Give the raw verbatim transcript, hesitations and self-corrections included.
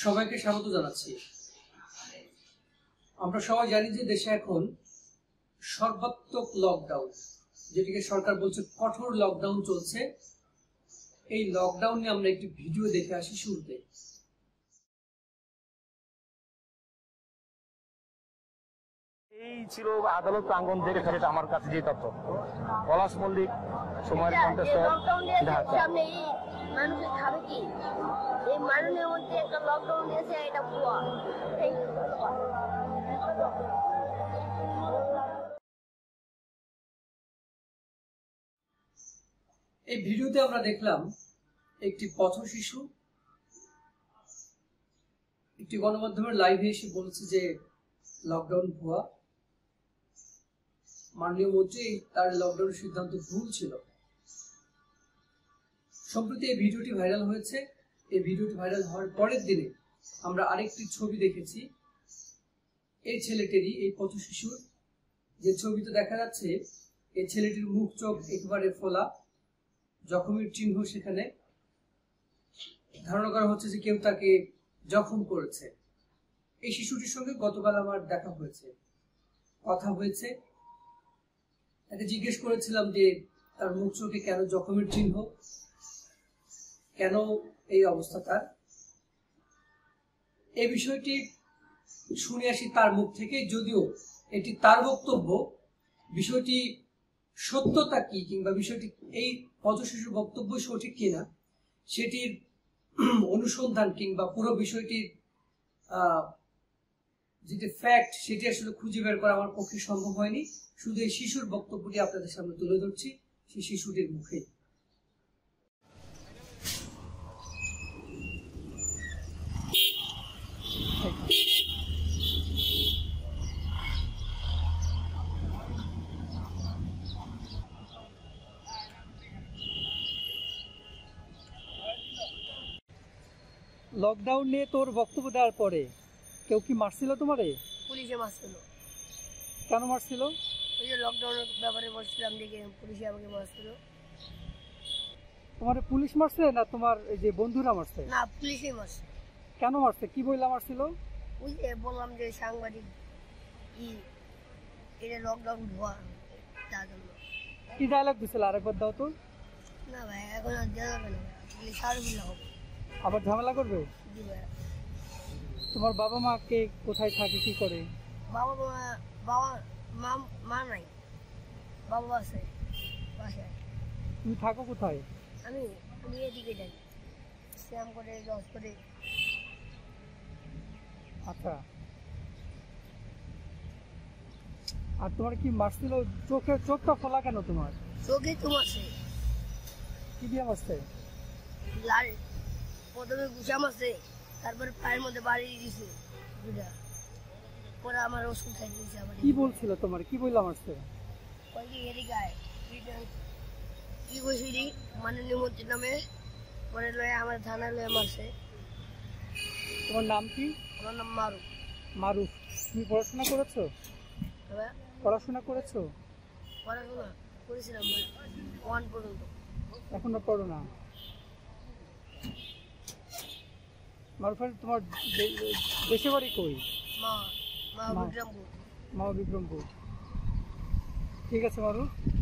সবাইকে স্বাগত জানাচ্ছি। আমরা সবাই জানি যে দেশে এখন সর্বাত্মক লকডাউন, যেটিকে সরকার বলছে কঠোর লকডাউন চলছে। এই লকডাউন নিয়ে আমরা একটি ভিডিও দেখে আসি শুরুতে। এই ছিল আদালত প্রাঙ্গণ থেকে সেটা আমার কাছে যে তথ্য। পলাশ মল্লিক, সময়ের কণ্ঠস্বর, সামনে এই মানুষের খাবে কি? এই মানুষের মধ্যে একটা লকডাউন দিয়েছে, এটা ভুয়া। এই ভিডিওতে আমরা দেখলাম একটি পথ শিশু একটি গণমাধ্যমের লাইভে এসে বলছে যে লকডাউন ভুয়া, মাননীয় মন্ত্রী তার লকডাউনের সিদ্ধান্ত ভুল ছিল। সম্প্রতি এই ভিডিওটি ভাইরাল হয়েছে। এই ভিডিওটি ভাইরাল হওয়ার পরের দিনে আমরা আরেকটি ছবি দেখেছি এই ছেলেটিরই, এই পথ শিশুর। যে ছবিতে দেখা যাচ্ছে এই ছেলেটির মুখ চোখ একেবারে ফোলা, জখমের চিহ্ন সেখানে। ধারণা করা হচ্ছে যে কেউ তাকে জখম করেছে। এই শিশুটির সঙ্গে গতকাল আমার দেখা হয়েছে, কথা হয়েছে। তাকে জিজ্ঞেস করেছিলাম যে তার মুখ চোখে কেন জখমের চিহ্ন, কেন এই অবস্থা তার। এই বিষয়টি শুনে আসি তার মুখ থেকে। যদিও এটি তার বক্তব্য, বিষয়টি সত্যতা কি কিংবা বিষয়টি এই পথ শিশুর বক্তব্য সঠিক কিনা সেটির অনুসন্ধান কিংবা পুরো বিষয়টির আহ যেটি ফ্যাক্ট সেটি আসলে খুঁজে বের করা আমার পক্ষে সম্ভব হয়নি। শুধু এই শিশুর বক্তব্যটি আপনাদের সামনে তুলে ধরছি, সেই শিশুটির মুখে। লকডাউন নিয়ে তোর বক্তব্য দেওয়ার পরে কেউ কি মারছিল তোমারে? পুলিশে মারছিল। কেন মারছিল? ওই যে লকডাউনের ব্যাপারে বলছিলাম, দেখে পুলিশে আমাকে মারছিল। তোমার পুলিশ মারছে না তোমার এই যে বন্ধুরা মারছে? না, পুলিশই মারছে। কেন মারছে, কি বইলা মারছিল? ওই যে বললাম যে সাংবাদিক ই এটা লকডাউন ভুয়া, তার জন্য। কি ডায়লগ দিছিল আরেকবার দাও তো। না ভাই, এখন আর দেওয়া যাবে না, পুলিশ আরো বিলা হবে। আবার ঝামেলা করবে? জি ভাই। তোমার বাবা মা কে কোথায় থাকে, কি করে? বাবা মা বাবা মা মা নাই, বাবা আছে বাসায়। তুমি থাকো কোথায়? আমি আমি এদিকে যাই, শ্যাম করে লস করে। আচ্ছা, আর তোমার কি মারছিল? চোখে চোখটা ফোলা কেন তোমার? চোখে তো মারছে। কি দিয়ে মারছে? লাল প্রথমে গুছা মারছে, তারপরে পায়ের মধ্যে বাড়ি দিয়েছে দুটা, পরে আমার ওষুধ খাই দিয়েছে। আমার কি বলছিল তোমার, কি বললা মারছে? ওই যে এদিকে গায়ে কি কইছিলি মাননীয় মন্ত্রীর নামে, পরে লয়ে আমার থানায় লয়ে মারছে। তোমার নাম কি? আমার নাম মারুফ। মারুফ। তুমি পড়াশোনা করেছো? হ্যাঁ, পড়াশোনা করেছো? পড়াশোনা করেছিলাম ওয়ান পর্যন্ত। এখনো পড়ো না? মারুফের তোমার দেশে বাড়ি কই? মা মা বিক্রমপুর। মা বিক্রমপুর। ঠিক আছে মারুফ।